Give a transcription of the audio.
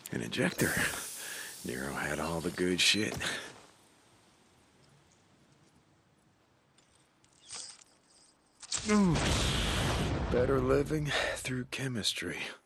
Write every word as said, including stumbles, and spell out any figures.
An injector. Nero had all the good shit. Ooh. Better living through chemistry.